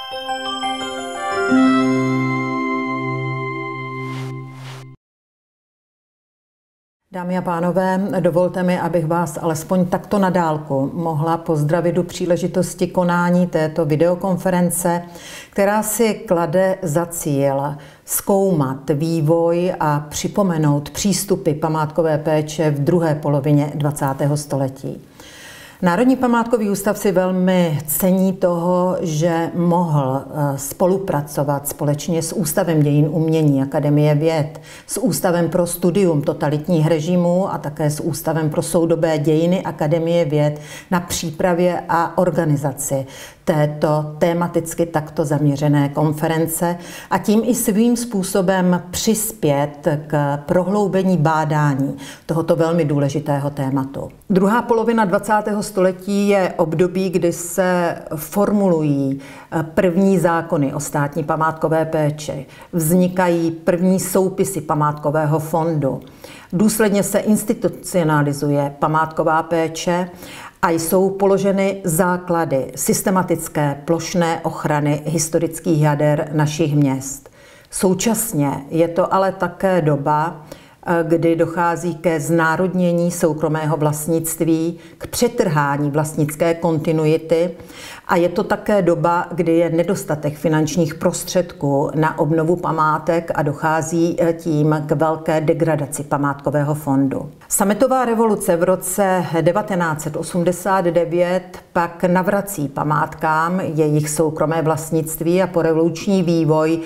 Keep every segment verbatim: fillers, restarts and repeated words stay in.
Dámy a pánové, dovolte mi, abych vás alespoň takto na dálku mohla pozdravit u příležitosti konání této videokonference, která si klade za cíl zkoumat vývoj a připomenout přístupy památkové péče v druhé polovině dvacátého století. Národní památkový ústav si velmi cení toho, že mohl spolupracovat společně s Ústavem dějin umění Akademie věd, s Ústavem pro studium totalitních režimů a také s Ústavem pro soudobé dějiny Akademie věd na přípravě a organizaci této tematicky takto zaměřené konference a tím i svým způsobem přispět k prohloubení bádání tohoto velmi důležitého tématu. Druhá polovina dvacátého století je období, kdy se formulují první zákony o státní památkové péči, vznikají první soupisy památkového fondu, důsledně se institucionalizuje památková péče a jsou položeny základy systematické plošné ochrany historických jader našich měst. Současně je to ale také doba, kdy dochází ke znárodnění soukromého vlastnictví, k přetrhání vlastnické kontinuity a je to také doba, kdy je nedostatek finančních prostředků na obnovu památek a dochází tím k velké degradaci památkového fondu. Sametová revoluce v roce devatenáct set osmdesát devět pak navrací památkám jejich soukromé vlastnictví a porevoluční vývoj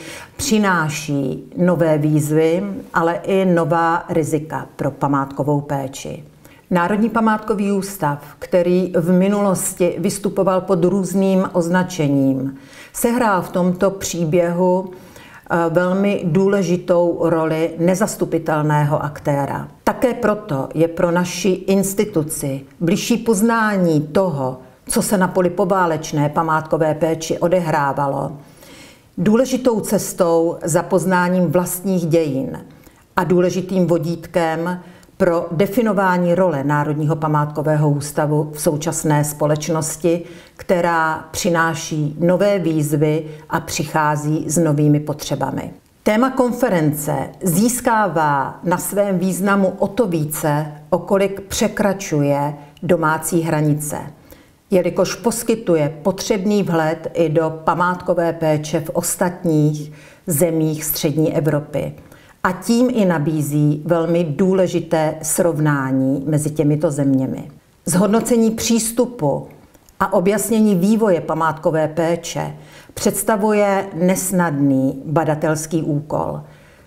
přináší nové výzvy, ale i nová rizika pro památkovou péči. Národní památkový ústav, který v minulosti vystupoval pod různým označením, sehrál v tomto příběhu velmi důležitou roli nezastupitelného aktéra. Také proto je pro naši instituci bližší poznání toho, co se na poli poválečné památkové péči odehrávalo, důležitou cestou za poznáním vlastních dějin a důležitým vodítkem pro definování role Národního památkového ústavu v současné společnosti, která přináší nové výzvy a přichází s novými potřebami. Téma konference získává na svém významu o to více, o kolik překračuje domácí hranice, jelikož poskytuje potřebný vhled i do památkové péče v ostatních zemích střední Evropy. A tím i nabízí velmi důležité srovnání mezi těmito zeměmi. Zhodnocení přístupu a objasnění vývoje památkové péče představuje nesnadný badatelský úkol.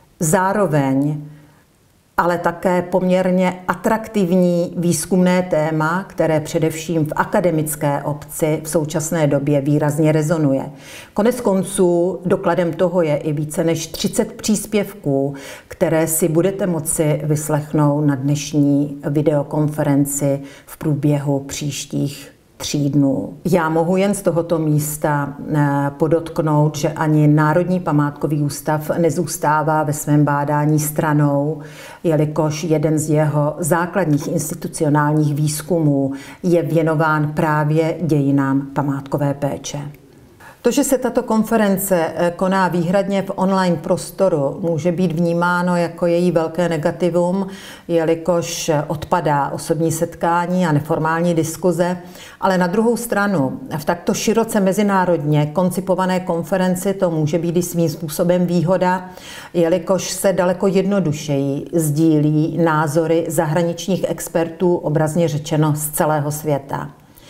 Zároveň ale také poměrně atraktivní výzkumné téma, které především v akademické obci v současné době výrazně rezonuje. Konec konců dokladem toho je i více než třicet příspěvků, které si budete moci vyslechnout na dnešní videokonferenci v průběhu příštích tří dnů. Já mohu jen z tohoto místa podotknout, že ani Národní památkový ústav nezůstává ve svém bádání stranou, jelikož jeden z jeho základních institucionálních výzkumů je věnován právě dějinám památkové péče. To, že se tato konference koná výhradně v online prostoru, může být vnímáno jako její velké negativum, jelikož odpadá osobní setkání a neformální diskuze, ale na druhou stranu v takto široce mezinárodně koncipované konferenci to může být i svým způsobem výhoda, jelikož se daleko jednodušeji sdílí názory zahraničních expertů, obrazně řečeno z celého světa.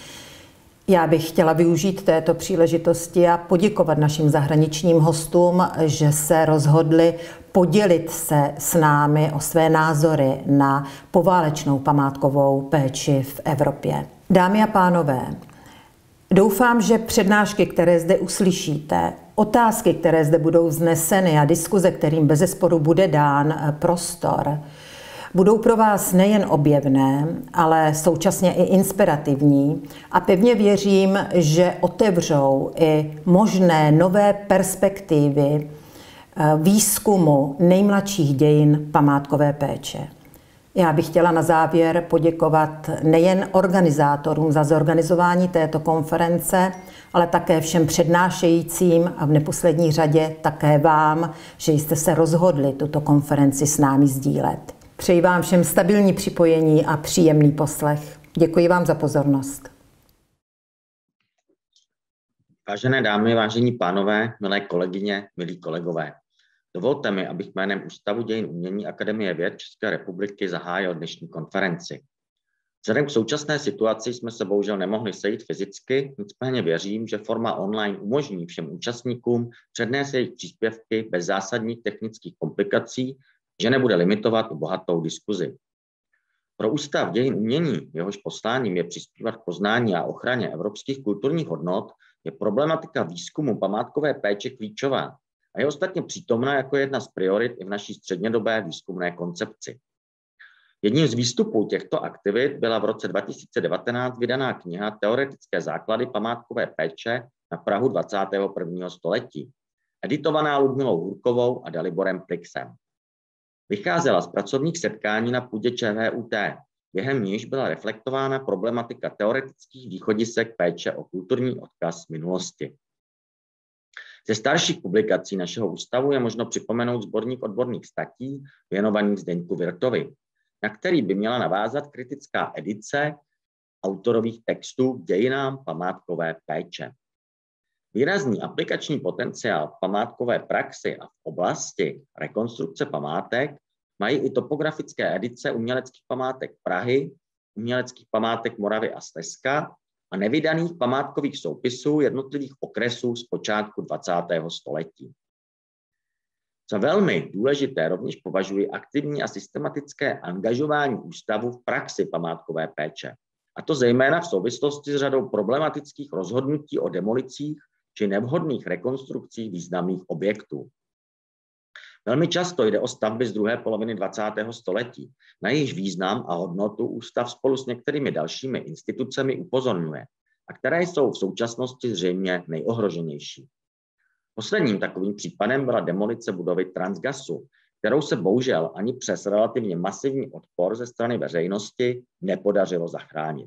Já bych chtěla využít této příležitosti a poděkovat našim zahraničním hostům, že se rozhodli podělit se s námi o své názory na poválečnou památkovou péči v Evropě. Dámy a pánové, doufám, že přednášky, které zde uslyšíte, otázky, které zde budou vzneseny a diskuze, kterým bezesporu bude dán prostor, budou pro vás nejen objevné, ale současně i inspirativní a pevně věřím, že otevřou i možné nové perspektivy výzkumu nejmladších dějin památkové péče. Já bych chtěla na závěr poděkovat nejen organizátorům za zorganizování této konference, ale také všem přednášejícím a v neposlední řadě také vám, že jste se rozhodli tuto konferenci s námi sdílet. Přeji vám všem stabilní připojení a příjemný poslech. Děkuji vám za pozornost. Vážené dámy, vážení pánové, milé kolegyně, milí kolegové. Dovolte mi, abych jménem Ústavu dějin umění Akademie věd České republiky zahájil dnešní konferenci. Vzhledem k současné situaci jsme se bohužel nemohli sejít fyzicky, nicméně věřím, že forma online umožní všem účastníkům přednést jejich příspěvky bez zásadních technických komplikací, že nebude limitovat bohatou diskuzi. Pro Ústav dějin umění, jehož posláním je přispívat k poznání a ochraně evropských kulturních hodnot, je problematika výzkumu památkové péče klíčová a je ostatně přítomná jako jedna z priorit i v naší střednědobé výzkumné koncepci. Jedním z výstupů těchto aktivit byla v roce dva tisíce devatenáct vydaná kniha Teoretické základy památkové péče na prahu dvacátého prvního století, editovaná Ludmilou Hůrkovou a Daliborem Plixem. Vycházela z pracovních setkání na půdě ČVUT, během níž byla reflektována problematika teoretických východisek péče o kulturní odkaz minulosti. Ze starších publikací našeho ústavu je možno připomenout sborník odborných statí věnovaných Zdeňku Wirtovi, na který by měla navázat kritická edice autorových textů k dějinám památkové péče. Výrazný aplikační potenciál v památkové praxi a v oblasti rekonstrukce památek mají i topografické edice uměleckých památek Prahy, uměleckých památek Moravy a Slezska a nevydaných památkových soupisů jednotlivých okresů z počátku dvacátého století. Za velmi důležité rovněž považuji aktivní a systematické angažování ústavu v praxi památkové péče, a to zejména v souvislosti s řadou problematických rozhodnutí o demolicích či nevhodných rekonstrukcích významných objektů. Velmi často jde o stavby z druhé poloviny dvacátého století, na jejichž význam a hodnotu ústav spolu s některými dalšími institucemi upozorňuje a které jsou v současnosti zřejmě nejohroženější. Posledním takovým případem byla demolice budovy Transgasu, kterou se bohužel ani přes relativně masivní odpor ze strany veřejnosti nepodařilo zachránit.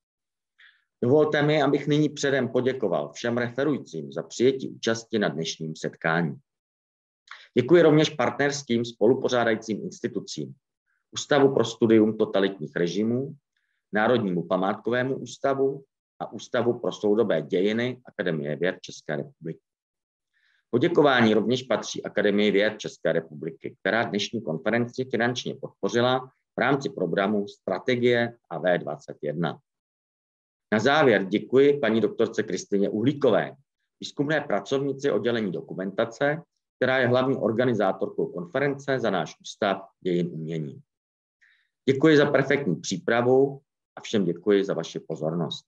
Dovolte mi, abych nyní předem poděkoval všem referujícím za přijetí účasti na dnešním setkání. Děkuji rovněž partnerským spolupořádajícím institucím, Ústavu pro studium totalitních režimů, Národnímu památkovému ústavu a Ústavu pro soudobé dějiny Akademie věd České republiky. Poděkování rovněž patří Akademii věd České republiky, která dnešní konferenci finančně podpořila v rámci programu Strategie A V dvacet jedna. Na závěr děkuji paní doktorce Kristýně Uhlíkové, výzkumné pracovnici oddělení dokumentace, která je hlavní organizátorkou konference za náš Ústav dějin umění. Děkuji za perfektní přípravu a všem děkuji za vaši pozornost.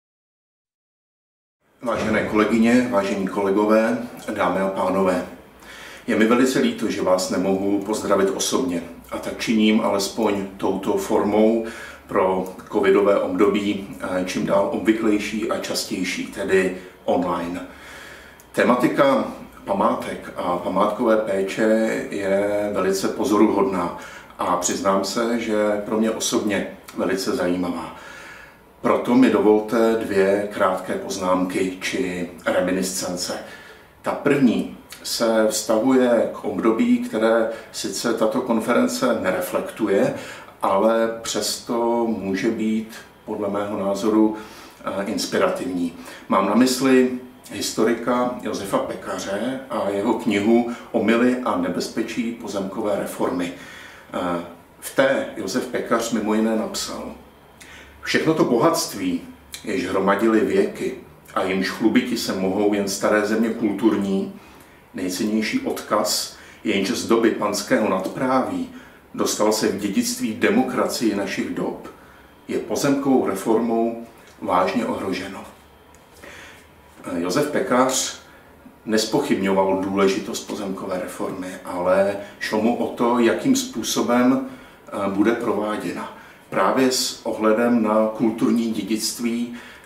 Vážené kolegyně, vážení kolegové, dámy a pánové, je mi velice líto, že vás nemohu pozdravit osobně, a tak činím alespoň touto formou pro covidové období čím dál obvyklejší a častější, tedy online. Tematika památek a památkové péče je velice pozoruhodná a přiznám se, že pro mě osobně velice zajímavá. Proto mi dovolte dvě krátké poznámky či reminiscence. Ta první se vztahuje k období, které sice tato konference nereflektuje, ale přesto může být podle mého názoru inspirativní. Mám na mysli historika Josefa Pekaře a jeho knihu Omyly a nebezpečí pozemkové reformy. V té Josef Pekař mimo jiné napsal: všechno to bohatství, jež hromadily věky a jimž chlubiti se mohou jen staré země kulturní, nejcennější odkaz, jenž z doby panského nadpráví dostal se v dědictví demokracii našich dob, je pozemkovou reformou vážně ohroženo. Josef Pekař nespochybňoval důležitost pozemkové reformy, ale šlo mu o to, jakým způsobem bude prováděna. Právě s ohledem na kulturní dědictví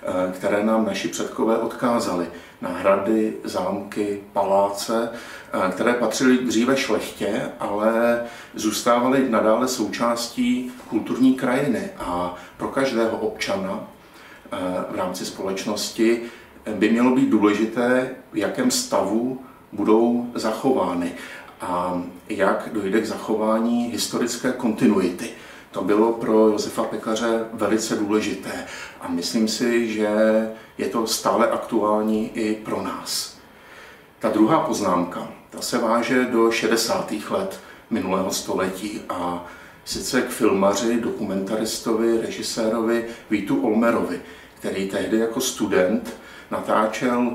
které nám naši předkové odkázali. Na hrady, zámky, paláce, které patřily dříve šlechtě, ale zůstávaly nadále součástí kulturní krajiny. A pro každého občana v rámci společnosti by mělo být důležité, v jakém stavu budou zachovány a jak dojde k zachování historické kontinuity. To bylo pro Josefa Pekaře velice důležité a myslím si, že je to stále aktuální i pro nás. Ta druhá poznámka, ta se váže do šedesátých let minulého století a sice k filmaři, dokumentaristovi, režisérovi Vítu Olmerovi, který tehdy jako student natáčel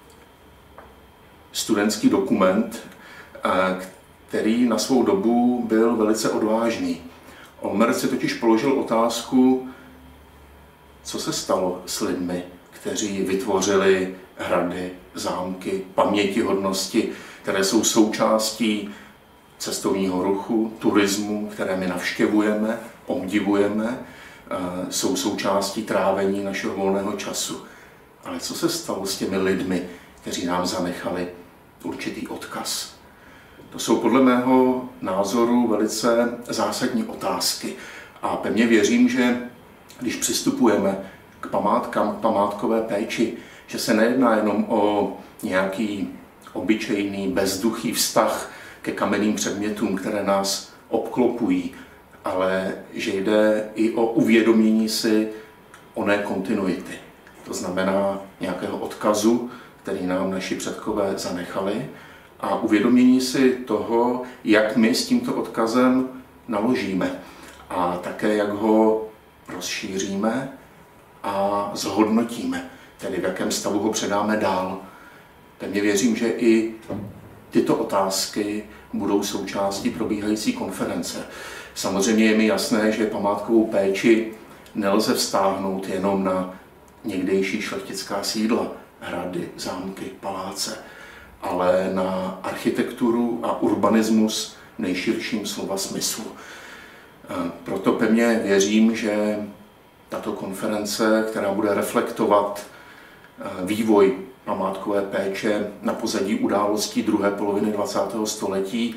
studentský dokument, který na svou dobu byl velice odvážný. Olmer si totiž položil otázku, co se stalo s lidmi, kteří vytvořili hrady, zámky, pamětihodnosti, které jsou součástí cestovního ruchu, turismu, které my navštěvujeme, obdivujeme, jsou součástí trávení našeho volného času. Ale co se stalo s těmi lidmi, kteří nám zanechali určitý odkaz? To jsou podle mého názoru velice zásadní otázky. A pevně věřím, že když přistupujeme k památkám, k památkové péči, že se nejedná jenom o nějaký obyčejný, bezduchý vztah ke kamenným předmětům, které nás obklopují, ale že jde i o uvědomění si oné kontinuity. To znamená nějakého odkazu, který nám naši předkové zanechali, a uvědomění si toho, jak my s tímto odkazem naložíme a také jak ho rozšíříme a zhodnotíme, tedy v jakém stavu ho předáme dál. Pevně věřím, že i tyto otázky budou součástí probíhající konference. Samozřejmě je mi jasné, že památkovou péči nelze vztáhnout jenom na někdejší šlechtická sídla, hrady, zámky, paláce, ale na architekturu a urbanismus v nejširším slova smyslu. Proto pevně věřím, že tato konference, která bude reflektovat vývoj památkové péče na pozadí událostí druhé poloviny dvacátého století,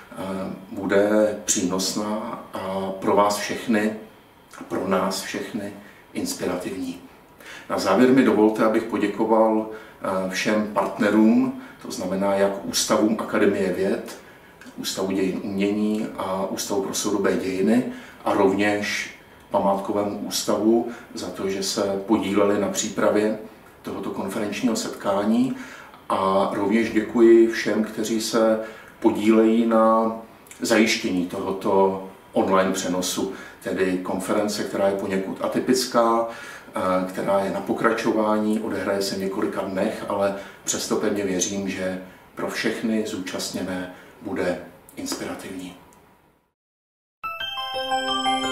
bude přínosná a pro vás všechny, pro nás všechny inspirativní. Na závěr mi dovolte, abych poděkoval všem partnerům, to znamená jak ústavům Akademie věd, Ústavu dějin umění a Ústavu pro soudobé dějiny a rovněž Památkovému ústavu za to, že se podíleli na přípravě tohoto konferenčního setkání, a rovněž děkuji všem, kteří se podílejí na zajištění tohoto online přenosu, tedy konference, která je poněkud atypická, která je na pokračování, odehraje se v několika dnech, ale přesto pevně věřím, že pro všechny zúčastněné bude inspirativní.